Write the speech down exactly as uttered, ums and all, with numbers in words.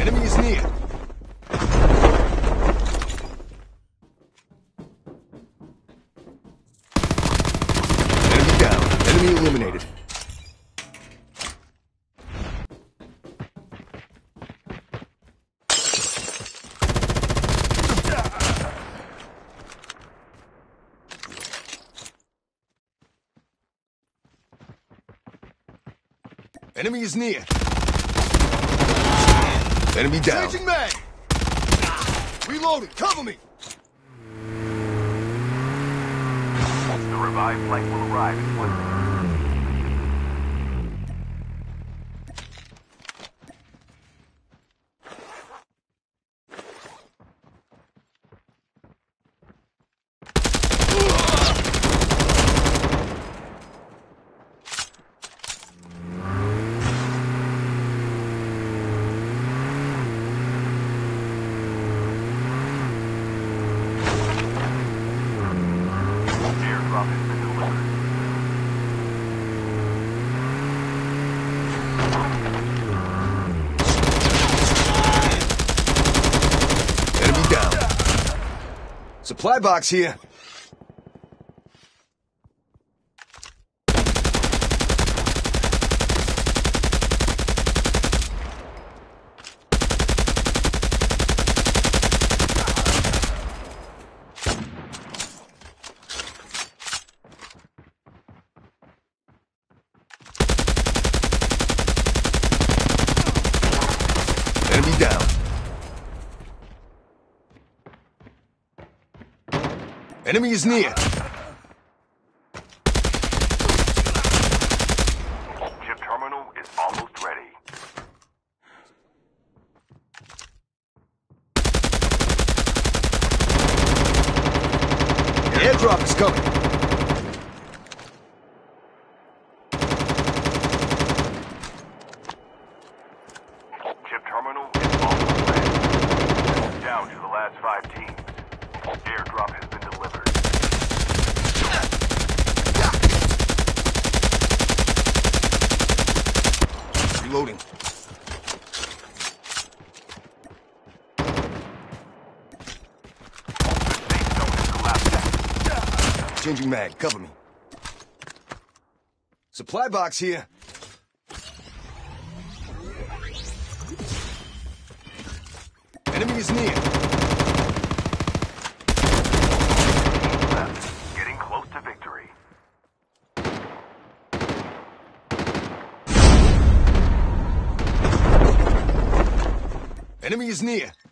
Enemy is near. Enemy down. Enemy eliminated. Enemy is near. Enemy down. Changing mag. Reloading. Cover me. The revived flight will arrive in one minute. Supply box here. Enemy down. Enemy is near. Chip terminal is almost ready. The airdrop is coming. Chip terminal is almost ready. Down to the last five teams. Airdrop has been delivered. Reloading. Changing mag. Cover me. Supply box here. Enemy is near. Getting close to victory. Enemy is near.